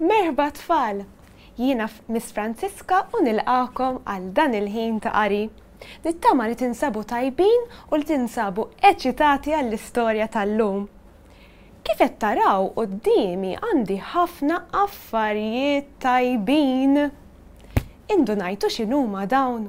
Merħba tfal! Jiena Miss Franziska u nilqakom għal dan il-ħin ta' qari. Nittama li tinsabu tajbin u li tinsabu eċitati għall-istorja tal-lum. Kif qed taraw qudiemi għandi ħafna affarijiet tajbin. Indunajtu x'inhuma dawn?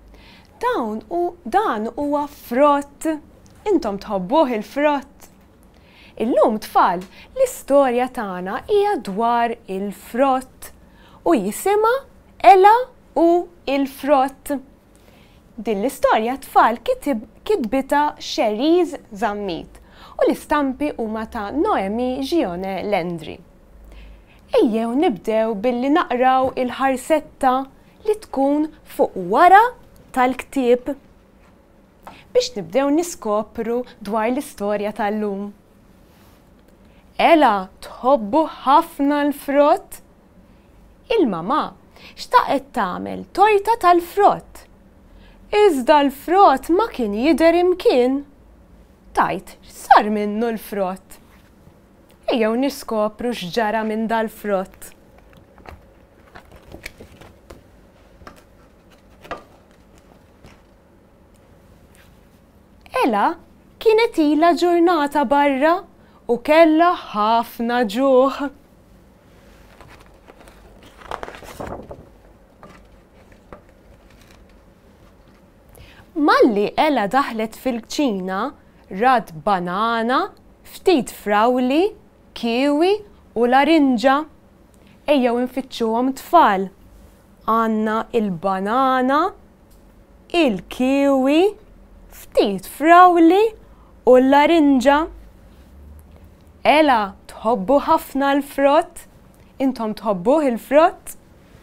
Dan huwa frott. Intom tħobbuh il-frott. Illum tfal, l-istorja tagħna hija dwar il-frott u jisimha Ela u il-frott. Din l-istorja tfal kitbita Sherise Zammit u l-istampi huma ta' Noémi, Gionet, Landry. Ejjew nibdew billi naqraw il-ħarsetta li tkun fuq wara tal-ktieb biex nibdew niskopru dwar l-istorja tal-lum. Ela tħobbu ħafna l-frott? Il-mamà xtaqet tagħmel torta tal-frott. Iżda l-frott ma kien jidher imkien. Tgħid x'sar minnu l-frott. Ejjew niskopru x'ġara minn dal-frott. Ela kienet ilha ġurnata barra u kellha ħafna ġuħ. Malli Ela daħlet fil-kċina rad banana, ftit frawli, kiwi u larinġa. Ejjew infittxuhom tfal. Għandna il-banana, il-kiwi, ftit frawli u l-larinġa. Ela tħobbu ħafna l-frott? Intom tħobbuh il-frott?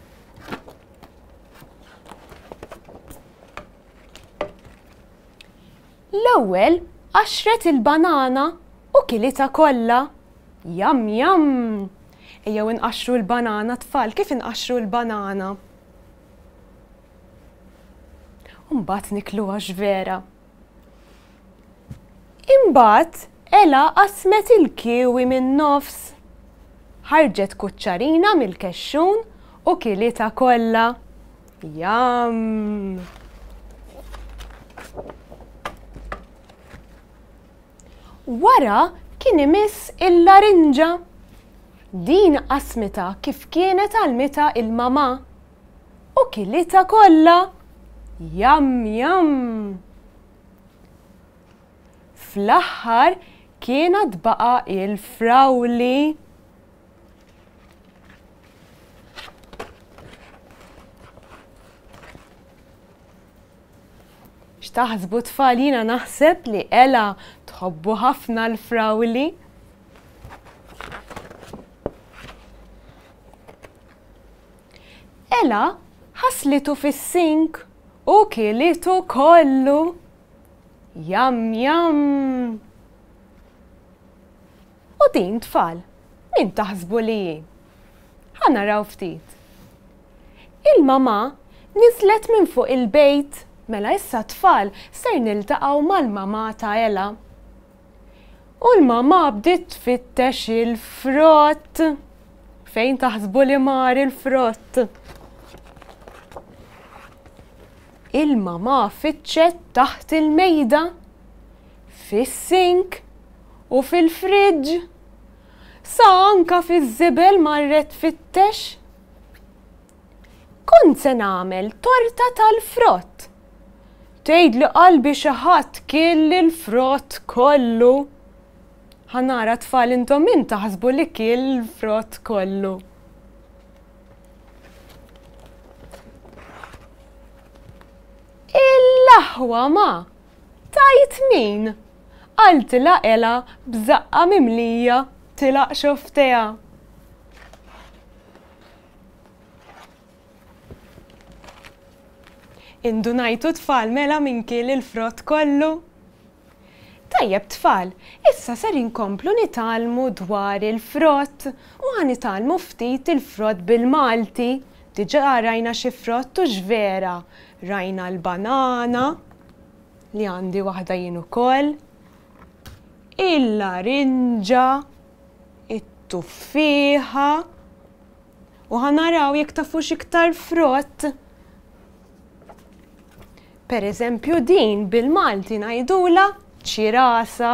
L-ewwel qaxret il-banana u kilitha kollha. Jam jam! Ejjew inqaxxru l-banana tfal, kif inqaxxru l-banana? U mbagħad nikluha x'vera. Imbagħad Ela qasmet il-kiwi min-nofs. Ħarġet kuċċarina mill-kexxun u kilitha kollha. Jam! Wara kien imiss il-larinġa. Din qasmitha kif kienet għalmitha il-mamà u kilitha kollha. Jam jam! Fl-aħħar kienet baqa' il-frawli. X'taħsbu tfal, jiena naħseb li Ela tħobbu ħafna l-frawli. Ela ħaslitu fis-sink u kilitu kollu. Jam jam! U din tfal, min taħsbu li hi? Ħanaraw ftit. Il-mamà niżlet minn fuq il-bejt, mela issa tfal ser niltaqgħu mal-mamà ta' Ela. U l-mamà bdiet tfittex il-frott. Fejn taħsbu li mar il-frott? Il-mamà fitxet taħt il-mejda, fis-sink u fil-friġġ. Sa anka fiż-żibel marret fittex. Kont se nagħmel torta tal-frott. Tgħidli qalbi xi ħadd kiel il-frott kollu. Ħanara tfal intom min taħsbu li kiel il-frott kollu. Il-laħwa ma, tajt min? Qal tilaq Ela b'żaqqa mimlija tilaq xofteha. Indunajtu tfal mela min kiel il-frott kollu? Tajjeb tfal, issa ser inkomplu nitalmu dwar il-frott u ħanitalmu ftit il-frott bil-Malti. Diġà rajna xi frott u x'vera. Rajna l-banana li għandi waħda jien ukoll, il-larinġa, it-tuffieħa u ħanaraw jekk tafux iktar frott. Pereżempju din bil-Malti ngħidula ċirasa.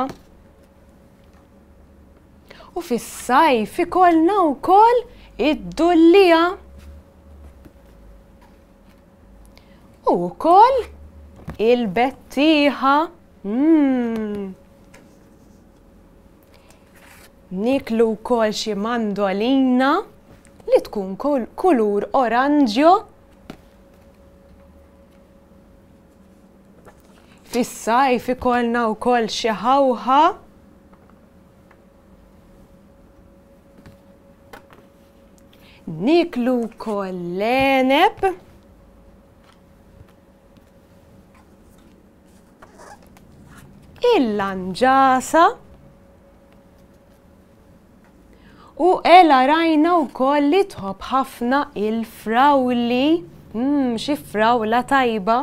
U fis-sajf ikollna wkoll id-dullija. U wkoll il-bettieħa. Niklu wkoll xi mandolina li tkun kulur oranġjo. Fis-sajf ikollna wkoll xi ħawħa. Niklu wkoll l-għeneb. Il-lanġasa. U rajna wkoll li tħobb ħafna il-frawli. Xi frawla tajba.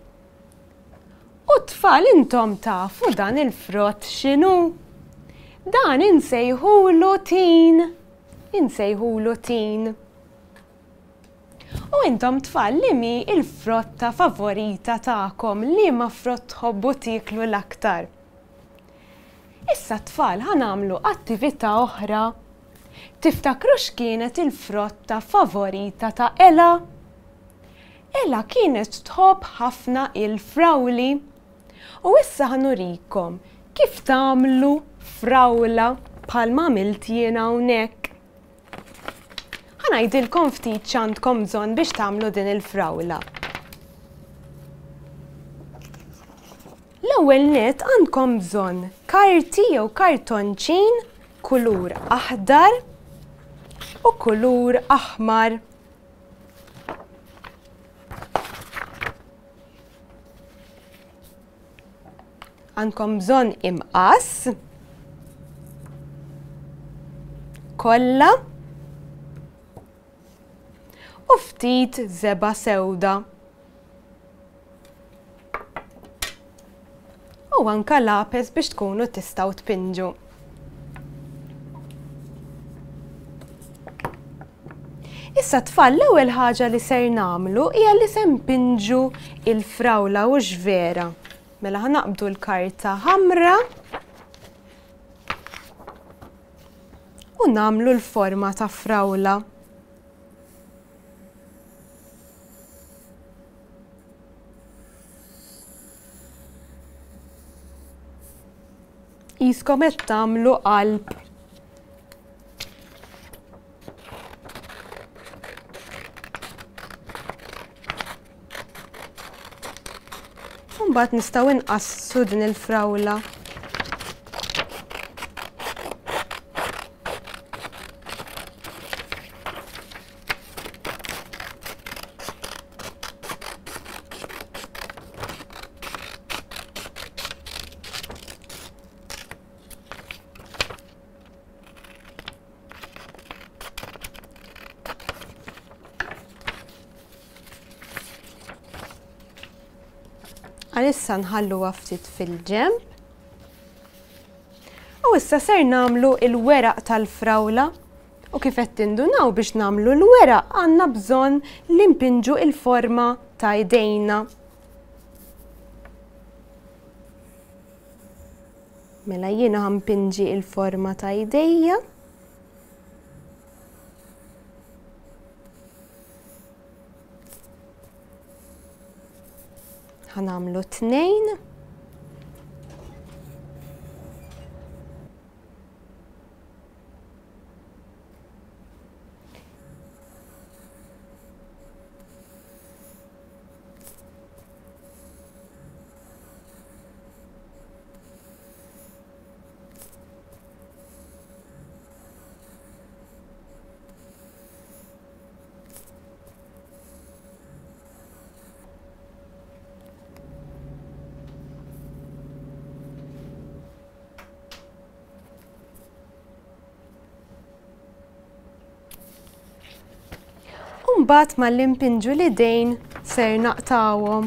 U tfal intom tafu dan il-frott x'inhu? Dan insejħulu tin. Insejħulu tin. U intom tfal li mi il-frotta favorita tagħkom li ma frott tħobbu tiklu l-aktar. Issa tfal ħanamlu attività oħra. Tiftakru x'kienet il-frotta favorita ta' Ela? Ela kienet tħobb ħafna il-frawli. U issa ħanurikom kif tagħmlu frawla bħalma għamilt jien hawnhekk. Ħanajdilkom ftit x'għandkom bżonn biex tagħmlu din il-frawla. L-ewwel nett għandkom bżonn karti jew kartonċin kulur aħdar u kulur aħmar. Għandkom bżonn imqas, kolla u ftit żeba sewda. U anke lapes biex tkunu tistgħu tpinġu. Issa tfal l-ewwel ħaġa li ser nagħmlu hija li se npinġu il-frawla u x'vera. Mela ħanaqbdu l-karta ħamra u nagħmlu l-forma ta' frawla. Qiskom qed tagħmlu qalb. Mbagħad nistgħu inqassu din il-frawla. Għalissa nħalluha ftit fil-ġenb. U issa ser nagħmlu il-weraq tal-frawla. U kif qed tindunaw biex nagħmlu l-weraq għandna bżonn li npinġu il-forma ta' jdejna. Mela jiena ħampinġi il-forma ta' jdejja. Ħanamlu 2. Mbagħad malli npinġu l-idejn ser naqtawhom.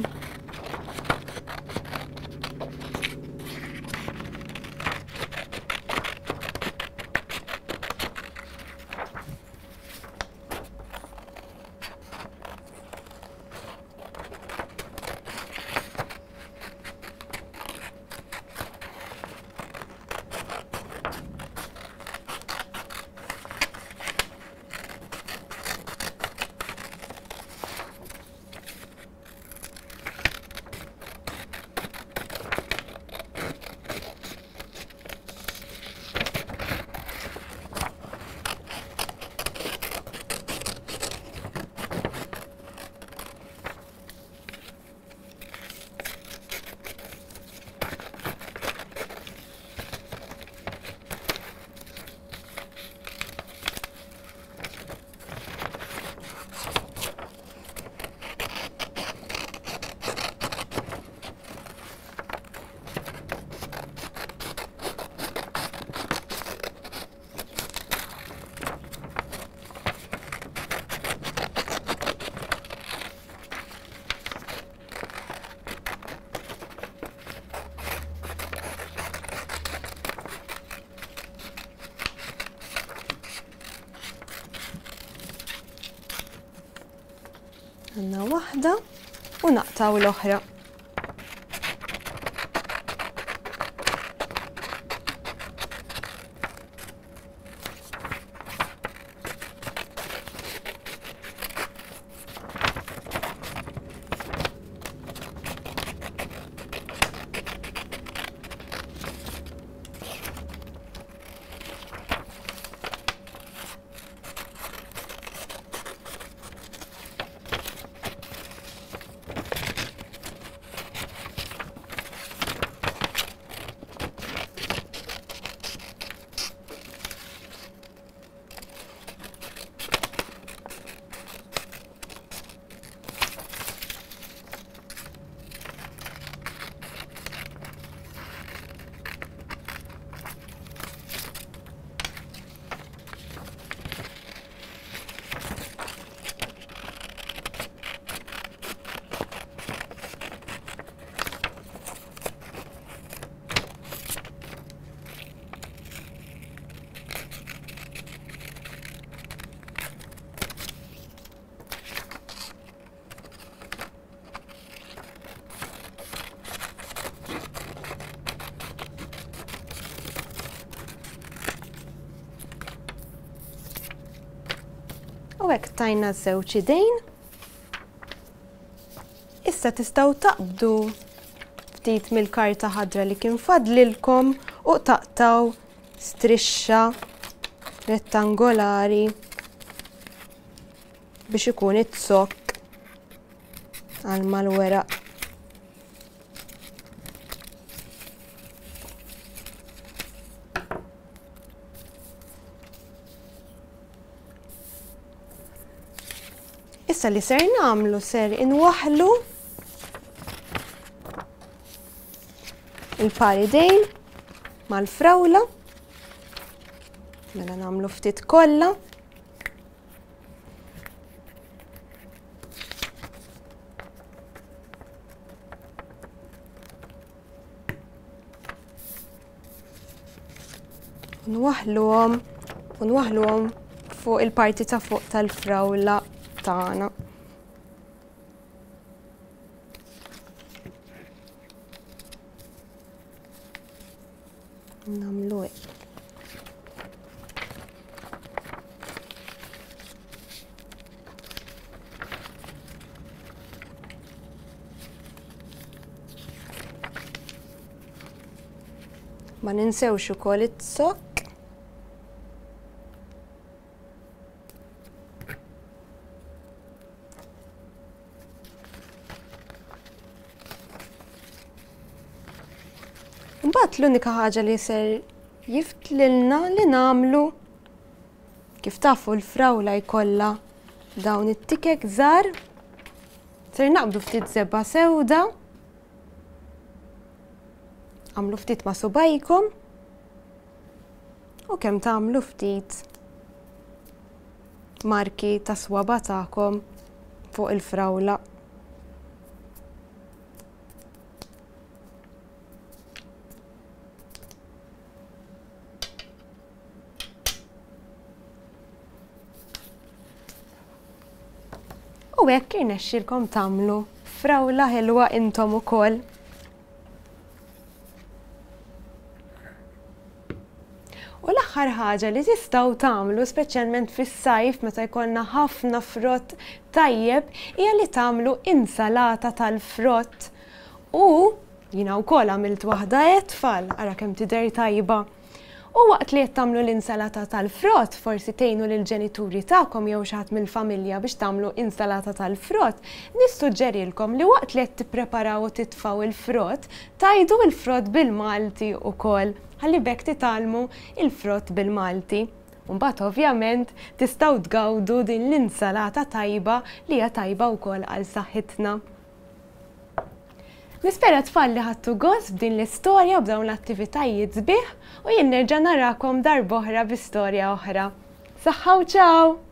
Għandna waħda u naqtaw l-oħra. U hekk tajna żewġ idejn. Issa tistgħu taqbdu ftit mill-karta ħadra li kien fadlilkom u taqtaw strixxa rettangolari biex ikun it-sokk għal mal-weraq. Issa li ser nagħmlu ser inwaħħlu il-paridejn mal-frawla. Mela nagħmlu ftit kollha. Nwaħħluhom fuq il-parti ta' fuq tal-frawla tagħna. Nagħmlu hekk. Ma ninsewx ukoll it-sokk. Mbagħad l-unika ħaġa li ser jiftlilna li nagħmlu kif tafu l-frawla jkollha dawn it-tikek żgħar. Ser naqbdu ftit żebba sewda. Għamlu ftit ma' subajkom u kemm tagħmlu ftit marki ta' swaba tagħkom fuq il-frawla. U hekk irnexxielkom tagħmlu frawla ħelwa intom ukoll. U l-aħħar ħaġa li tistgħu tagħmlu speċjalment fis-sajf meta jkollna ħafna frott tajjeb hija li tagħmlu insalata tal-frott. U jiena wkoll għamilt waħda tfal ara kemm tidher tajba. U waqt li qed tagħmlu l-insalata tal-frott, forsi tgħinu lill-ġenituri tagħkom jew xi ħadd mill-familja biex tagħmlu insalata tal-frott, nissuġġerilkom li waqt li qed tippreparaw u titfgħu il-frott, tajdu l-frott bil-Malti wkoll, ħalli bekk titgħallmu il-frott bil-Malti. U mbagħad ovvjament tistgħu tgawdu din l-insalata tajba li hija tajba wkoll għal saħħitna. Nispera tfal li ħadtu gost b'din l-istorja u b'dawn l-attivitajiet sbieħ u jien nerġa' narakom darb'oħra b'istorja oħra. Saħħa u ċaw!